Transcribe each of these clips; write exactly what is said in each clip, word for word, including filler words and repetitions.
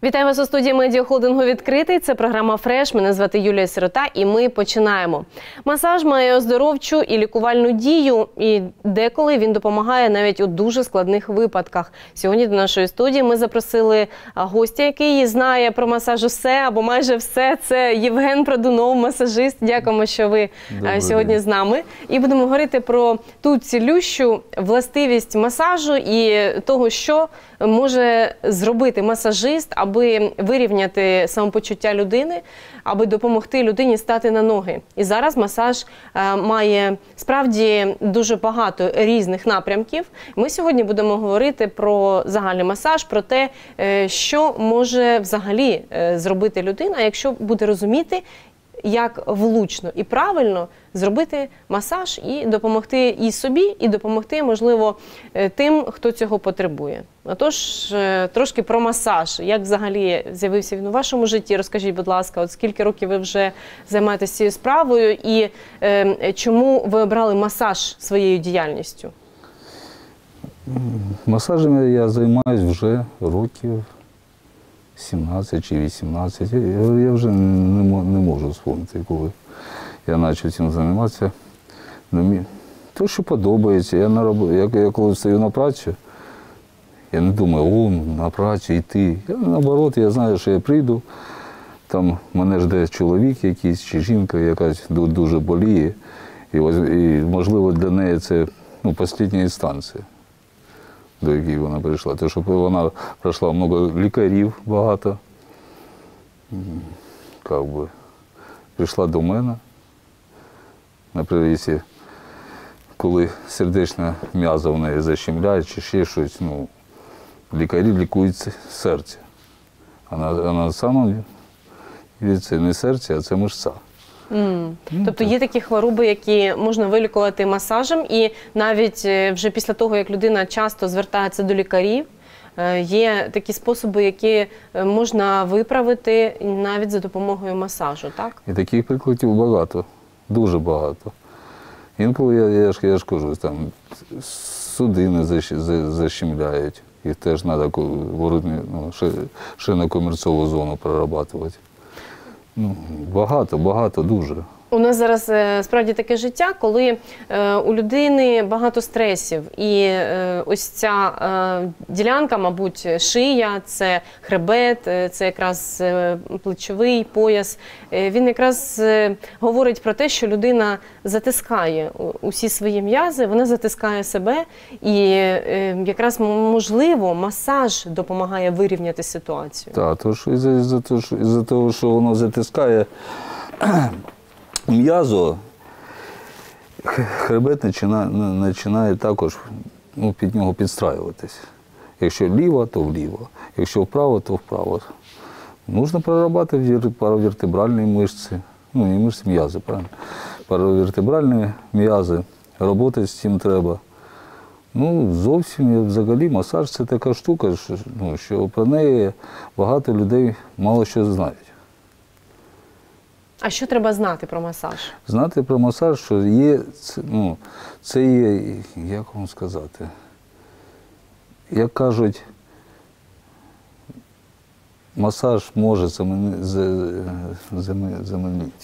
Вітаю вас у студії медіахолдингу «Відкритий». Це програма «Фреш». Мене звати Юлія Сирота і ми починаємо. Масаж має оздоровчу і лікувальну дію, і деколи він допомагає навіть у дуже складних випадках. Сьогодні до нашої студії ми запросили гостя, який знає про масаж усе або майже все. Це Євген Продунов, масажист. Дякуємо, що ви Добрий сьогодні день. з нами. І будемо говорити про ту цілющу властивість масажу і того, що може зробити масажист, аби вирівняти самопочуття людини, аби допомогти людині стати на ноги. І зараз масаж е, має справді дуже багато різних напрямків. Ми сьогодні будемо говорити про загальний масаж, про те, е, що може взагалі е, зробити людина, якщо буде розуміти, як влучно і правильно зробити масаж і допомогти і собі, і допомогти, можливо, тим, хто цього потребує. Отож, трошки про масаж. Як взагалі з'явився він у вашому житті? Розкажіть, будь ласка, от скільки років ви вже займаєтеся цією справою і е, чому ви обрали масаж своєю діяльністю? Масажами я займаюся вже років сімнадцять чи вісімнадцять. Я вже не можу вспомнити, коли я почав цим займатися. То, що подобається. Я, на роб... я коли встаю на працю, я не думаю, о, на працю йти. Я, наоборот, я знаю, що я прийду, там мене жде чоловік якийсь чи жінка якась дуже боліє. І, і можливо, для неї це ну, остання інстанція, до якої вона прийшла. Тому що вона пройшла багато лікарів, багато. Как би, прийшла до мене. Наприклад, якщо, коли сердечна м'яза в неї защемляє чи ще щось, ну, лікарі лікують серце. А на, а на самому деле це не серце, а це мишця. Mm. Ну, тобто є такі хвороби, які можна вилікувати масажем, і навіть вже після того, як людина часто звертається до лікарів, є такі способи, які можна виправити навіть за допомогою масажу, так? І таких прикладів багато, дуже багато. Інколи, я, я, ж, я ж кажу, там судини защемляють, їх теж треба ну, ще на комірцову зону прорабатувати. Ну, багато, багато, дуже. У нас зараз е, справді таке життя, коли е, у людини багато стресів. І е, ось ця е, ділянка, мабуть, шия, це хребет, е, це якраз е, плечовий пояс. Е, він якраз е, говорить про те, що людина затискає усі свої м'язи, вона затискає себе. І е, якраз, можливо, масаж допомагає вирівняти ситуацію. Так, тому що із-за того, що, із-за того, що воно затискає м'язо, хребет починає, починає також ну, під нього підстраюватись. Якщо вліво, то вліво. Якщо вправо, то вправо. Нужно прорабатувати паравертебральні мишці, ну не мишці, м'язи, правильно? Паравертебральні м'язи, роботи з цим треба. Ну, зовсім, взагалі, масаж – це така штука, що, ну, що про неї багато людей мало що знають. А що треба знати про масаж? Знати про масаж, що є, це, ну, це є, як вам сказати, як кажуть, масаж може замінити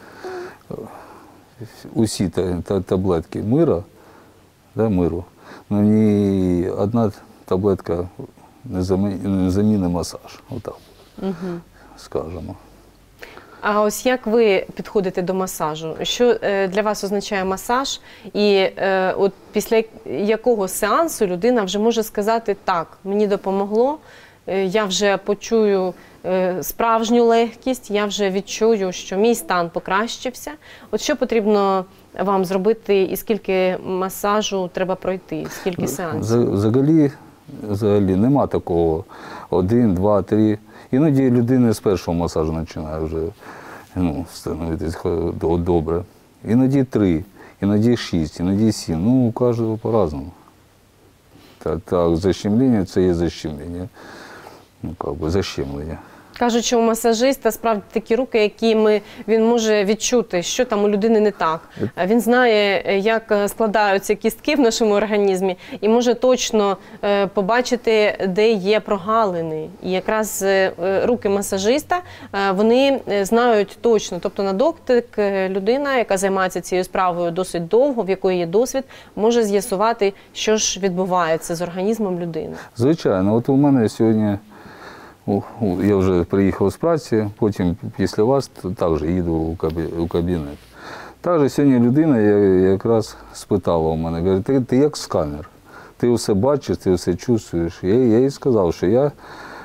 усі таблетки мира, да, миру, але ні одна таблетка не замінить масаж, отак, угу. скажемо. А ось як ви підходите до масажу? Що для вас означає масаж? І е, от після якого сеансу людина вже може сказати, так, мені допомогло, я вже почую е, справжню легкість, я вже відчую, що мій стан покращився. От що потрібно вам зробити і скільки масажу треба пройти, скільки сеансів? Взагалі, взагалі нема такого один, два, три. Іноді людина з першого масажу починає вже ну, становитись добре. Іноді три, іноді шість, іноді сім. Ну, у кожного по-разному. Так, так, защемлення – це є защемлення. Ну, як би, защемлення. Кажуть, що у масажиста справді такі руки, якими він може відчути, що там у людини не так. Він знає, як складаються кістки в нашому організмі і може точно побачити, де є прогалини. І якраз руки масажиста, вони знають точно. Тобто на дотик людина, яка займається цією справою досить довго, в якої є досвід, може з'ясувати, що ж відбувається з організмом людини. Звичайно. От у мене сьогодні я вже приїхав з праці, потім після вас також їду у кабінет. Також сьогодні людина якраз спитала у мене, каже, ти, ти як сканер, ти все бачиш, ти все чувствуєш. Я, я їй сказав, що я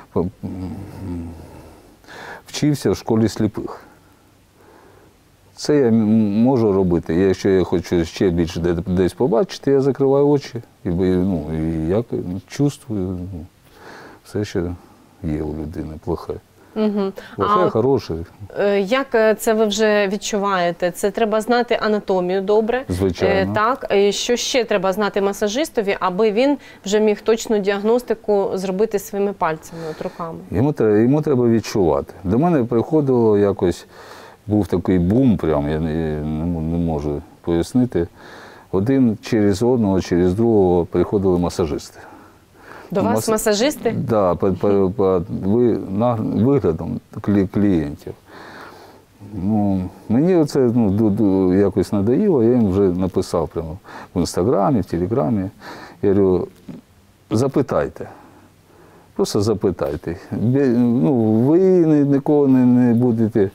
вчився в школі сліпих. Це я можу робити. Якщо я хочу ще більше десь побачити, я закриваю очі і, ну, і я чувствую ну, все, що є у людини, плохе. Угу. Плохе, а хороше. Як це ви вже відчуваєте? Це треба знати анатомію добре. Звичайно. Так. Що ще треба знати масажистові, аби він вже міг точну діагностику зробити своїми пальцями, от руками? Йому треба, йому треба відчувати. До мене приходило якось, був такий бум, прям, я не, не можу пояснити. Один через одного, через другого приходили масажисти. До вас Мас... масажисти? Так, да, по, по, по ви, на, виглядом клієнтів. Ну, мені це ну, ду, ду, якось надоїло, я їм вже написав прямо в інстаграмі, в телеграмі. Я говорю, запитайте, просто запитайте. Ну, ви нікого не, не будете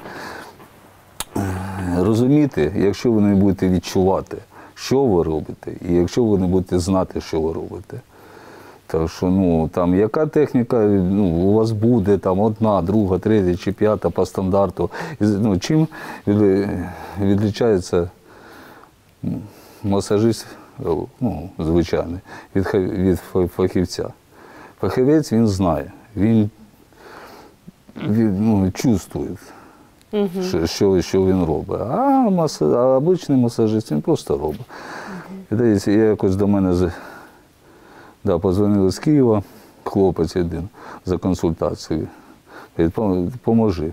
розуміти, якщо ви не будете відчувати, що ви робите, і якщо ви не будете знати, що ви робите. Так що, ну, там, яка техніка ну, у вас буде, там, одна, друга, третя чи п'ята по стандарту. Ну, чим відрізняється масажист, ну, звичайний, від, від фахівця. Фахівець, він знає, він, він ну, чувствує, угу. що, що, що він робить. А, маса, а обичний масажист, він просто робить. Угу. І, я якось до мене Да, позвонили з Києва, хлопець один за консультацією. Говорить, поможи.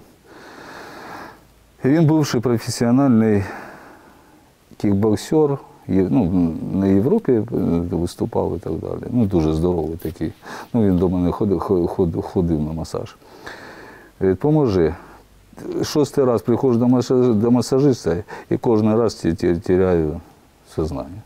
І він бувший професіональний кікбоксер, ну, на Європі виступав і так далі. Ну, дуже здоровий такий. Ну, він до мене ходив, ходив, ходив на масаж. Говорить, поможи. Шостий раз приходжу до масажиста і кожен раз теряю сознання.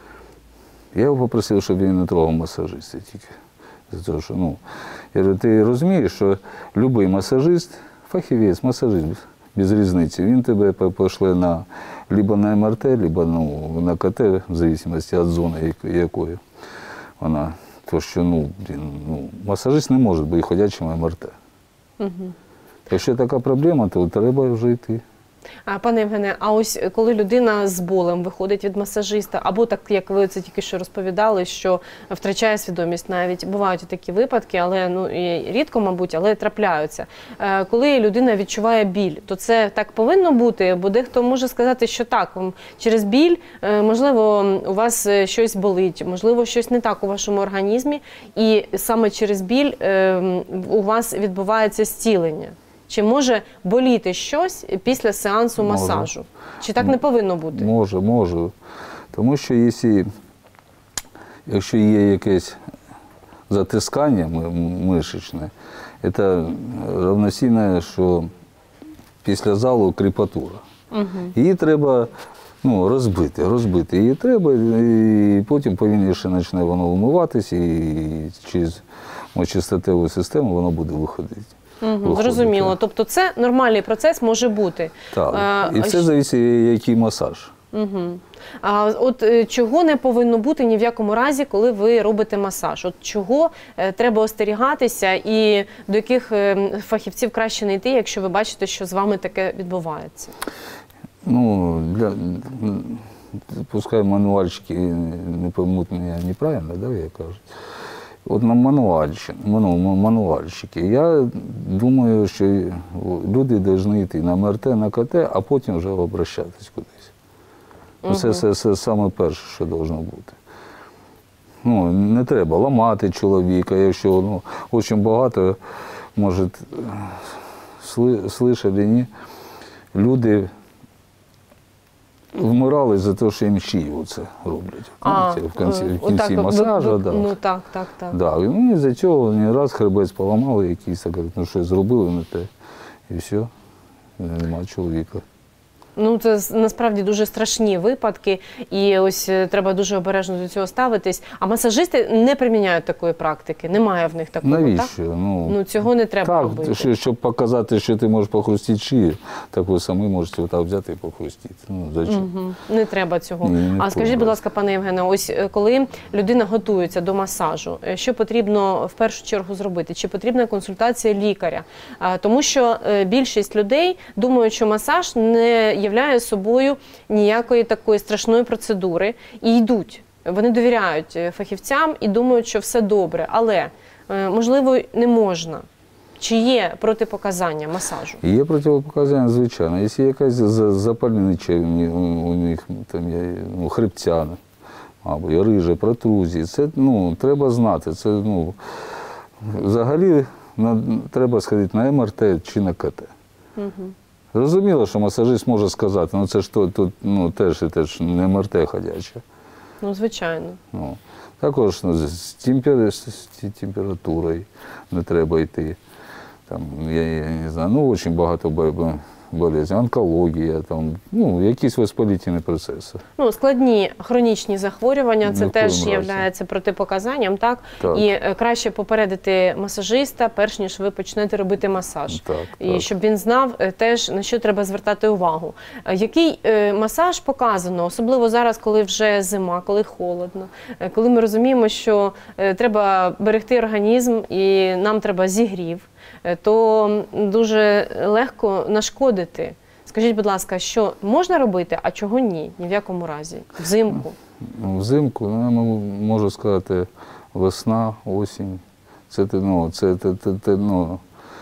Я його попросив, щоб він не трогав масажиста тільки. За те, що, ну, я говорю, ти розумієш, що будь-який масажист, фахівець, масажист, без різниці, він тебе пошле на, либо на ем ер те, либо ну, на ка те, в залежності від зони, якої вона. То, що, ну, ну, масажист не може бути ходячим ем ер те. Угу. Якщо така проблема, то треба вже йти. А, пане Євгене, а ось коли людина з болем виходить від масажиста, або так, як ви це тільки що розповідали, що втрачає свідомість навіть, бувають такі випадки, але ну, і рідко, мабуть, але трапляються. Коли людина відчуває біль, то це так повинно бути, бо дехто може сказати, що так, через біль, можливо, у вас щось болить, можливо, щось не так у вашому організмі, і саме через біль у вас відбувається зцілення. Чи може боліти щось після сеансу може. масажу? Чи так не повинно бути? Може, може. Тому що якщо, якщо є якесь затискання мишечне, це равноцінно, що після залу кріпатура. Угу. Її треба ну, розбити, розбити її треба, і потім повільніше почне воно вмиватися, і через мочистатеву систему воно буде виходити. Угу, зрозуміло. Тобто це нормальний процес може бути. Так, а, і це залежить, який масаж. Угу. А от чого не повинно бути ні в якому разі, коли ви робите масаж? От чого треба остерігатися і до яких фахівців краще не йти, якщо ви бачите, що з вами таке відбувається? Ну, для, пускай мануальщики не поймуть мене неправильно, да, як кажуть. От на мануальщики. Я думаю, що люди повинні йти на ем ер те, на ка те, а потім вже обращатись кудись. Угу. Це, це, це саме перше, що повинно бути. Ну, не треба ламати чоловіка, якщо ну, дуже багато може сли- слышали, ні, люди вмирали за те, що їм шию це роблять. Знаєте, в кінці, в отак, кінці ви- масажу. ви- Да. Ну так, так, так. Да. І ну, за цього не раз хребець поламали якийсь, кажуть, ну що зробили не те. І все, нема чоловіка. Ну, це з- насправді дуже страшні випадки, і ось е, треба дуже обережно до цього ставитись. А масажисти не приміняють такої практики, немає в них такого, так? Навіщо? Ну, Ну, цього не треба так, робити. що- щоб показати, що ти можеш похрустити шию, так ви самі можете отак взяти і похрустити. Ну, зачем? Мгм. Не треба цього. Ні, не а скажіть, будь треба. ласка, пане Євгене, ось е, коли людина готується до масажу, е, що потрібно в першу чергу зробити? Чи потрібна консультація лікаря? А, Тому що е, більшість людей думають, що масаж не являє собою ніякої такої страшної процедури і йдуть. Вони довіряють е, фахівцям і думають, що все добре. Але, е, можливо, не можна. Чи є протипоказання масажу? Є протипоказання, звичайно. Якщо якась за- запальнича у ні- у них там є, ну, хребця, або є рижа, протрузії, це ну, треба знати. Це, ну, взагалі на, треба сходити на ем ер те чи на ка те. Угу. Зрозуміло, що масажист може сказати, ну це ж то, тут ну, теж, теж не ем ер те ходяче. Ну, звичайно. Ну, також ну, з, з, темпер... з температурою не треба йти. Там, я, я не знаю, ну, дуже багато бо- болезней, онкологія, там, ну, якісь воспалительні процеси. Ну, складні хронічні захворювання, це Ні в теж коєму разі. є протипоказанням, так? Так. І е, краще попередити масажиста, перш ніж ви почнете робити масаж. Так, І так. щоб він знав е, теж, на що треба звертати увагу. Е, Який е, масаж показано, особливо зараз, коли вже зима, коли холодно, е, коли ми розуміємо, що е, треба берегти організм і нам треба зігрів, е, то м, дуже легко нашкодити. Скажіть, будь ласка, що можна робити, а чого ні? Ні в якому разі. Взимку. Ну, взимку, ну, я м- можу сказати, весна, осінь. Це, те, ну, це, те, те, те, ну,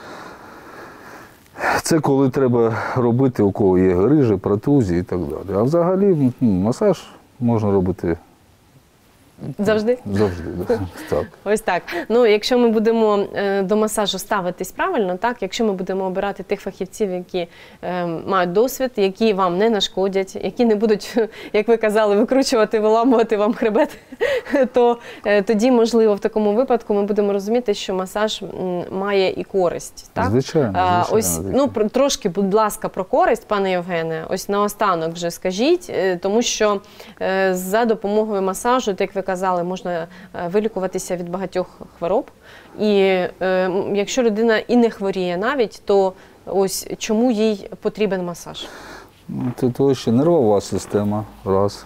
це коли треба робити, у кого є грижі, протрузії і так далі. А взагалі ну, масаж можна робити Завжди? завжди. Да. Так. Ось так. Ну, якщо ми будемо е, до масажу ставитись правильно, так, якщо ми будемо обирати тих фахівців, які е, мають досвід, які вам не нашкодять, які не будуть, як ви казали, викручувати, виламувати вам хребет, то е, тоді, можливо, в такому випадку ми будемо розуміти, що масаж м, має і користь. Так? Звичайно, А, звичайно, ось, таке. ну, про- трошки, будь ласка, про користь, пане Євгене, ось наостанок вже скажіть, е, тому що е, за допомогою масажу, так як ви казали, можна е, вилікуватися від багатьох хвороб. І е, м, якщо людина і не хворіє навіть, то ось чому їй потрібен масаж? Ну, Це то, що нервова система, раз.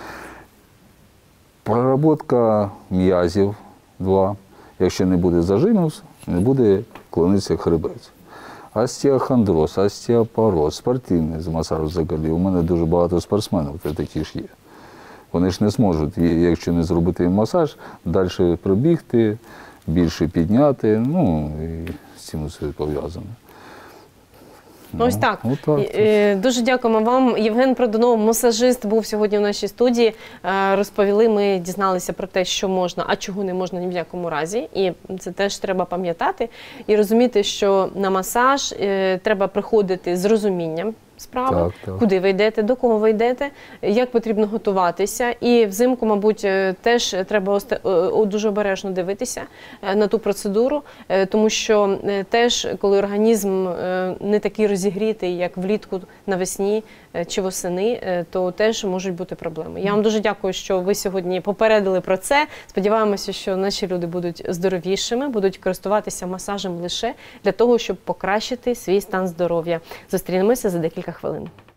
Проработка м'язів, два. Якщо не буде зажимів, не буде клонитися хребець. Остеохондроз, остеопороз, спортивний з масажу взагалі. У мене дуже багато спортсменів такі ж є. Вони ж не зможуть, якщо не зробити їм масаж, далі пробігти, більше підняти, ну і з цим все пов'язано. Ну, ось так. отак. І, е, Дуже дякуємо вам. Євген Продунов, масажист, був сьогодні в нашій студії. Е, Розповіли, ми дізналися про те, що можна, а чого не можна ні в якому разі. І це теж треба пам'ятати і розуміти, що на масаж е, треба приходити з розумінням справи, Так, так. куди ви йдете, до кого ви йдете, як потрібно готуватися. І взимку, мабуть, е, теж треба осте- е, е, дуже обережно дивитися е, на ту процедуру, е, тому що е, теж, коли організм е, не такий розігрітий, як влітку навесні е, чи восени, е, то теж можуть бути проблеми. Я вам дуже дякую, що ви сьогодні попередили про це. Сподіваємося, що наші люди будуть здоровішими, будуть користуватися масажем лише для того, щоб покращити свій стан здоров'я. Зустрінемося за декілька хвилин.